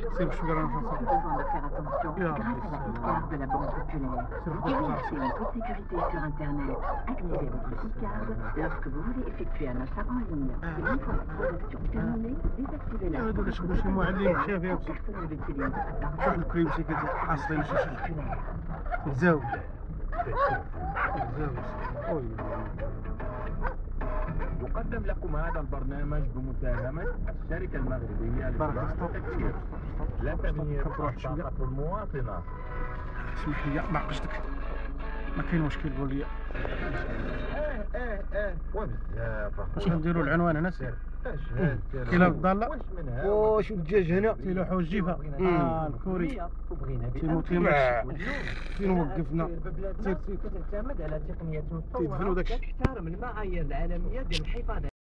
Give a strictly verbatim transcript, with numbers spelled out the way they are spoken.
سير بشويه رانا Besoin de faire attention grâce à la e-card de la Banque Populaire. Vérifiez votre sécurité sur Internet. Activez votre e-card lorsque vous voulez effectuer un achat en ligne. Et une fois la transaction terminée, désactivez-la. هذوك شكون شي معلم شافي Personne ne l'utilise. شوف الكريم شي كتحصلين شي شي زاوي زاوي اوي. يقدم لكم هذا البرنامج بمساهمة الشركة المغربية للصناعة والتكسير. لا تمييز الطاقة المواطنة. اسمح لي ما عقشتك، ما كاين مشكل قول لي. اه اه اه وبزاف. واش غنديروا العنوان هنا سير؟ اش هاد كاينه الضاله؟ واش منها؟ واش الدجاج هنا؟ تيلوحوا الجيفه. اه الكوري وبغينا تيمو تيمو فين وقفنا؟ بلادنا سير سير كتعتمد على تقنيات تيدفنوا متطورة داكشي. كتحترم المعايير العالمية ديال الحفاظ